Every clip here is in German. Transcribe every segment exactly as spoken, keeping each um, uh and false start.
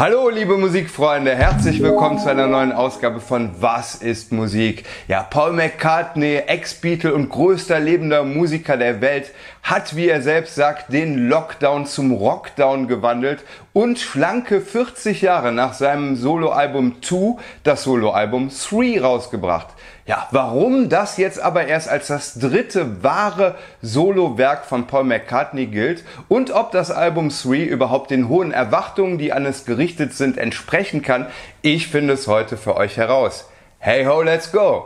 Hallo liebe Musikfreunde, herzlich willkommen zu einer neuen Ausgabe von Was ist Musik? Ja, Paul McCartney, Ex-Beatle und größter lebender Musiker der Welt, hat, wie er selbst sagt, den Lockdown zum Rockdown gewandelt und schlanke vierzig Jahre nach seinem Soloalbum zwei das Soloalbum drei rausgebracht. Ja, warum das jetzt aber erst als das dritte wahre Solowerk von Paul McCartney gilt und ob das Album drei überhaupt den hohen Erwartungen, die an es gerichtet sind, entsprechen kann, ich finde es heute für euch heraus. Hey ho, let's go!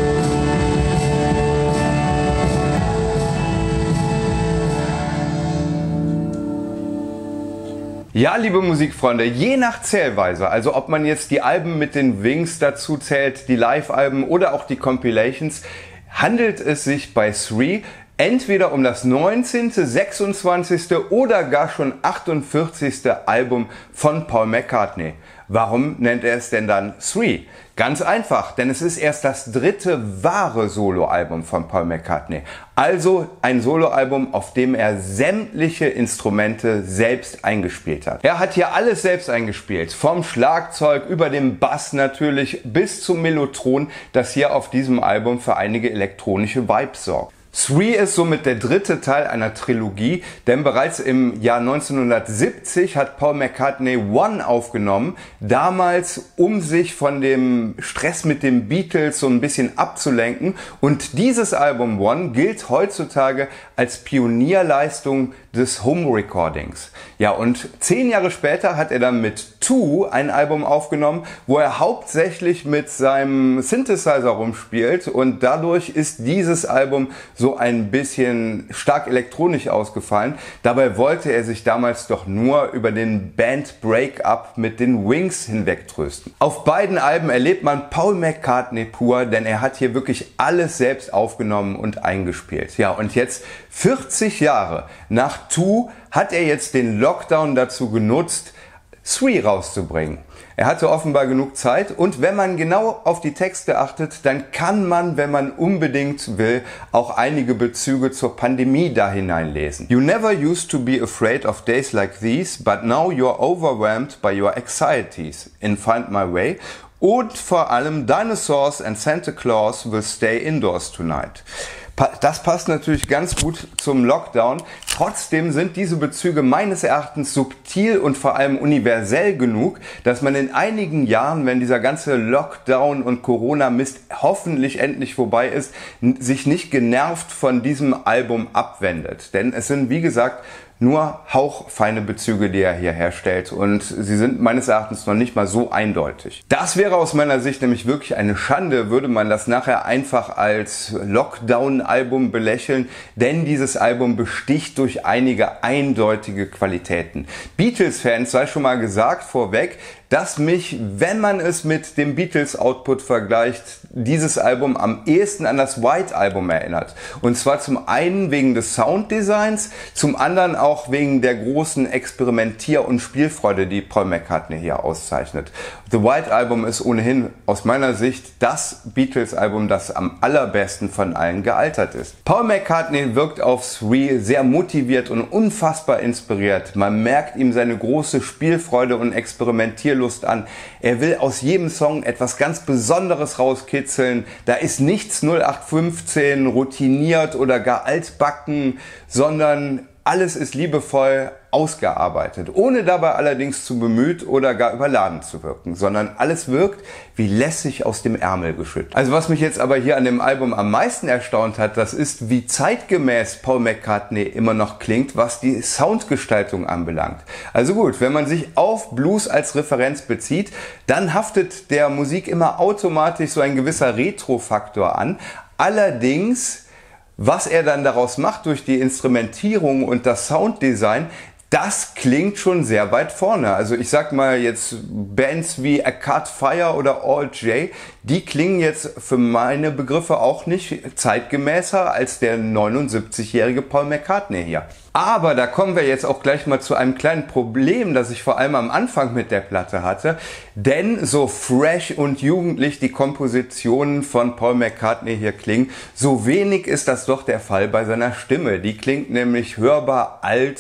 Ja, liebe Musikfreunde, je nach Zählweise, also ob man jetzt die Alben mit den Wings dazu zählt, die Live-Alben oder auch die Compilations, handelt es sich bei drei entweder um das neunzehnte, sechsundzwanzigste oder gar schon achtundvierzigste Album von Paul McCartney. Warum nennt er es denn dann drei? Ganz einfach, denn es ist erst das dritte wahre Soloalbum von Paul McCartney. Also ein Soloalbum, auf dem er sämtliche Instrumente selbst eingespielt hat. Er hat hier alles selbst eingespielt, vom Schlagzeug über den Bass natürlich bis zum Mellotron, das hier auf diesem Album für einige elektronische Vibes sorgt. drei ist somit der dritte Teil einer Trilogie, denn bereits im Jahr neunzehnhundertsiebzig hat Paul McCartney One aufgenommen, damals um sich von dem Stress mit den Beatles so ein bisschen abzulenken, und dieses Album One gilt heutzutage als Pionierleistung des Home Recordings. Ja, und zehn Jahre später hat er dann mit zwei ein Album aufgenommen, wo er hauptsächlich mit seinem Synthesizer rumspielt, und dadurch ist dieses Album so ein bisschen stark elektronisch ausgefallen. Dabei wollte er sich damals doch nur über den Band Breakup mit den Wings hinwegtrösten. Auf beiden Alben erlebt man Paul McCartney pur, denn er hat hier wirklich alles selbst aufgenommen und eingespielt. Ja, und jetzt vierzig Jahre nach zwei hat er jetzt den Lockdown dazu genutzt, drei rauszubringen. Er hatte offenbar genug Zeit, und wenn man genau auf die Texte achtet, dann kann man, wenn man unbedingt will, auch einige Bezüge zur Pandemie da hineinlesen. You never used to be afraid of days like these, but now you're overwhelmed by your anxieties in Find My Way. Und vor allem Dinosaurs and Santa Claus will stay indoors tonight. Das passt natürlich ganz gut zum Lockdown. Trotzdem sind diese Bezüge meines Erachtens subtil und vor allem universell genug, dass man in einigen Jahren, wenn dieser ganze Lockdown und Corona-Mist hoffentlich endlich vorbei ist, sich nicht genervt von diesem Album abwendet. Denn es sind, wie gesagt, nur hauchfeine Bezüge, die er hier herstellt, und sie sind meines Erachtens noch nicht mal so eindeutig. Das wäre aus meiner Sicht nämlich wirklich eine Schande, würde man das nachher einfach als Lockdown-Album belächeln, denn dieses Album besticht durch einige eindeutige Qualitäten. Beatles-Fans, sei schon mal gesagt vorweg, dass mich, wenn man es mit dem Beatles-Output vergleicht, dieses Album am ehesten an das White Album erinnert. Und zwar zum einen wegen des Sounddesigns, zum anderen auch wegen der großen Experimentier- und Spielfreude, die Paul McCartney hier auszeichnet. The White Album ist ohnehin aus meiner Sicht das Beatles-Album, das am allerbesten von allen gealtert ist. Paul McCartney wirkt auf drei sehr motiviert und unfassbar inspiriert. Man merkt ihm seine große Spielfreude und Experimentierlust an. Er will aus jedem Song etwas ganz Besonderes rauskitzeln. Da ist nichts null acht fünfzehn, routiniert oder gar altbacken, sondern alles ist liebevoll ausgearbeitet, ohne dabei allerdings zu bemüht oder gar überladen zu wirken, sondern alles wirkt wie lässig aus dem Ärmel geschüttelt. Also was mich jetzt aber hier an dem Album am meisten erstaunt hat, das ist, wie zeitgemäß Paul McCartney immer noch klingt, was die Soundgestaltung anbelangt. Also gut, wenn man sich auf Blues als Referenz bezieht, dann haftet der Musik immer automatisch so ein gewisser Retro-Faktor an. Allerdings, was er dann daraus macht durch die Instrumentierung und das Sounddesign, das klingt schon sehr weit vorne. Also ich sag mal jetzt Bands wie Arcade Fire oder All J, die klingen jetzt für meine Begriffe auch nicht zeitgemäßer als der neunundsiebzigjährige Paul McCartney hier. Aber da kommen wir jetzt auch gleich mal zu einem kleinen Problem, das ich vor allem am Anfang mit der Platte hatte. Denn so fresh und jugendlich die Kompositionen von Paul McCartney hier klingen, so wenig ist das doch der Fall bei seiner Stimme. Die klingt nämlich hörbar alt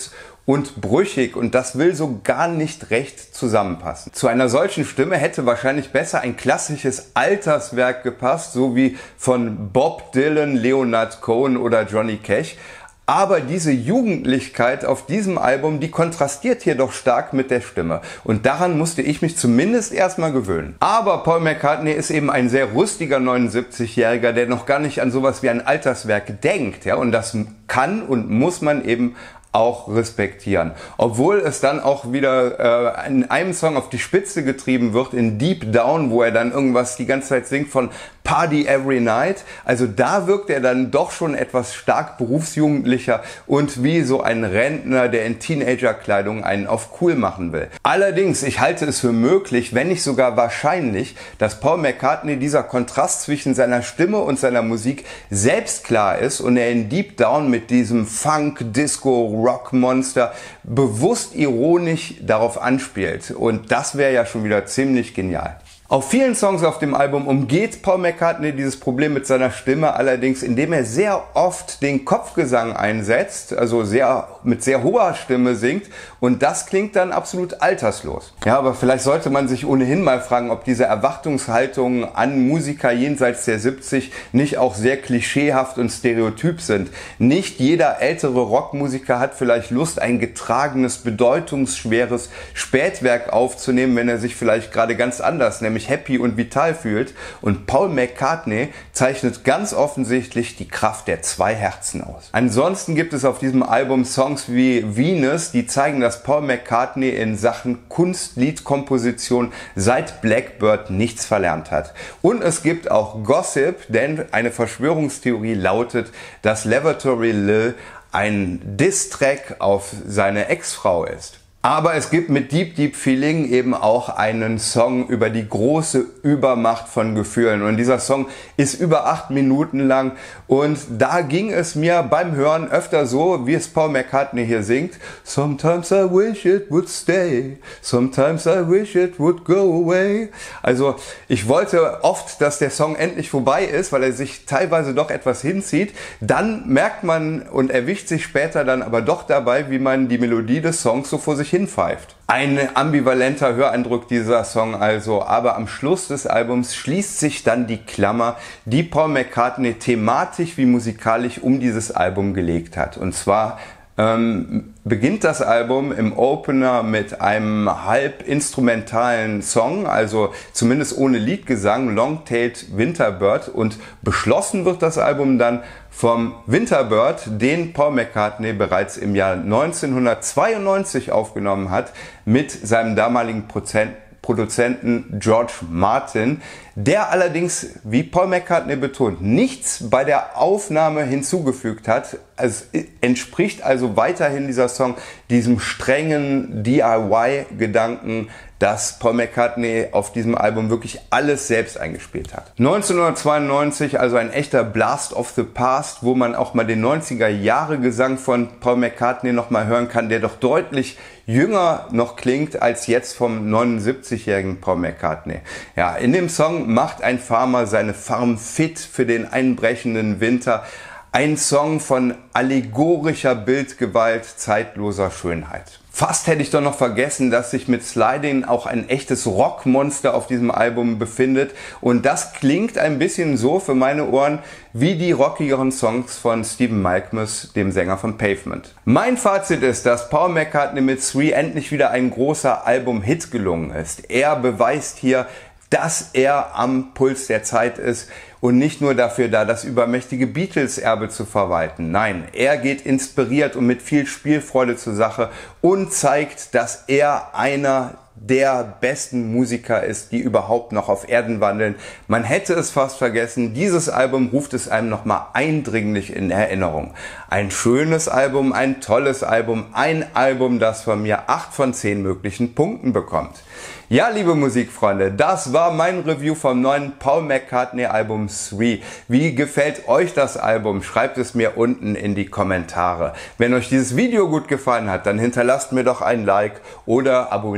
und brüchig und das will so gar nicht recht zusammenpassen. Zu einer solchen Stimme hätte wahrscheinlich besser ein klassisches Alterswerk gepasst, so wie von Bob Dylan, Leonard Cohen oder Johnny Cash. Aber diese Jugendlichkeit auf diesem Album, die kontrastiert hier doch stark mit der Stimme. Und daran musste ich mich zumindest erstmal gewöhnen. Aber Paul McCartney ist eben ein sehr rüstiger neunundsiebzigjähriger, der noch gar nicht an sowas wie ein Alterswerk denkt. Ja? Und das kann und muss man eben auch respektieren. Obwohl es dann auch wieder äh, in einem Song auf die Spitze getrieben wird, in Deep Down, wo er dann irgendwas die ganze Zeit singt von Party Every Night. Also da wirkt er dann doch schon etwas stark berufsjugendlicher und wie so ein Rentner, der in Teenagerkleidung einen auf cool machen will. Allerdings, ich halte es für möglich, wenn nicht sogar wahrscheinlich, dass Paul McCartney dieser Kontrast zwischen seiner Stimme und seiner Musik selbst klar ist und er in Deep Down mit diesem Funk, Disco, Rock-Monster bewusst ironisch darauf anspielt. Und das wäre ja schon wieder ziemlich genial. Auf vielen Songs auf dem Album umgeht Paul McCartney dieses Problem mit seiner Stimme allerdings, indem er sehr oft den Kopfgesang einsetzt, also sehr, mit sehr hoher Stimme singt und das klingt dann absolut alterslos. Ja, aber vielleicht sollte man sich ohnehin mal fragen, ob diese Erwartungshaltungen an Musiker jenseits der siebzig nicht auch sehr klischeehaft und stereotyp sind. Nicht jeder ältere Rockmusiker hat vielleicht Lust, ein getragenes, bedeutungsschweres Spätwerk aufzunehmen, wenn er sich vielleicht gerade ganz anders, nämlich happy und vital fühlt. Und Paul McCartney zeichnet ganz offensichtlich die Kraft der zwei Herzen aus. Ansonsten gibt es auf diesem Album Songs wie Venus, die zeigen, dass Paul McCartney in Sachen Kunstliedkomposition seit Blackbird nichts verlernt hat. Und es gibt auch Gossip, denn eine Verschwörungstheorie lautet, dass Lavatory Lil ein Diss-Track auf seine Ex-Frau ist. Aber es gibt mit Deep Deep Feeling eben auch einen Song über die große Übermacht von Gefühlen. Und dieser Song ist über acht Minuten lang. Und da ging es mir beim Hören öfter so, wie es Paul McCartney hier singt. Sometimes I wish it would stay. Sometimes I wish it would go away. Also ich wollte oft, dass der Song endlich vorbei ist, weil er sich teilweise doch etwas hinzieht. Dann merkt man und erwischt sich später dann aber doch dabei, wie man die Melodie des Songs so vor sich hinpfeift. Ein ambivalenter Höreindruck dieser Song also, aber am Schluss des Albums schließt sich dann die Klammer, die Paul McCartney thematisch wie musikalisch um dieses Album gelegt hat. Und zwar ähm, beginnt das Album im Opener mit einem halb instrumentalen Song, also zumindest ohne Liedgesang, Long-Tailed Winterbird, und beschlossen wird das Album dann vom Winterbird, den Paul McCartney bereits im Jahr neunzehnhundertzweiundneunzig aufgenommen hat, mit seinem damaligen Prozent Produzenten George Martin, der allerdings, wie Paul McCartney betont, nichts bei der Aufnahme hinzugefügt hat. Es entspricht also weiterhin dieser Song diesem strengen D I Y-Gedanken, dass Paul McCartney auf diesem Album wirklich alles selbst eingespielt hat. neunzehnhundertzweiundneunzig, also ein echter Blast of the Past, wo man auch mal den neunziger-Jahre-Gesang von Paul McCartney noch mal hören kann, der doch deutlich jünger noch klingt als jetzt vom neunundsiebzigjährigen Paul McCartney. Ja, in dem Song macht ein Farmer seine Farm fit für den einbrechenden Winter. Ein Song von allegorischer Bildgewalt, zeitloser Schönheit. Fast hätte ich doch noch vergessen, dass sich mit Sliding auch ein echtes Rockmonster auf diesem Album befindet. Und das klingt ein bisschen so für meine Ohren wie die rockigeren Songs von Stephen Malkmus, dem Sänger von Pavement. Mein Fazit ist, dass Paul McCartney mit Three endlich wieder ein großer Album-Hit gelungen ist. Er beweist hier, dass er am Puls der Zeit ist und nicht nur dafür da, das übermächtige Beatles-Erbe zu verwalten. Nein, er geht inspiriert und mit viel Spielfreude zur Sache und zeigt, dass er einer der besten Musiker ist, die überhaupt noch auf Erden wandeln. Man hätte es fast vergessen, dieses Album ruft es einem nochmal eindringlich in Erinnerung. Ein schönes Album, ein tolles Album, ein Album, das von mir acht von zehn möglichen Punkten bekommt. Ja, liebe Musikfreunde, das war mein Review vom neuen Paul McCartney Album Three. Wie gefällt euch das Album? Schreibt es mir unten in die Kommentare. Wenn euch dieses Video gut gefallen hat, dann hinterlasst mir doch ein Like oder abonniert doch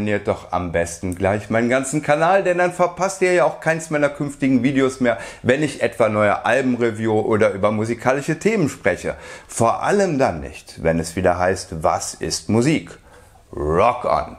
doch am besten gleich meinen ganzen Kanal, denn dann verpasst ihr ja auch keins meiner künftigen Videos mehr, wenn ich etwa neue Albenreview oder über musikalische Themen spreche. Vor allem dann nicht, wenn es wieder heißt, was ist Musik? Rock on!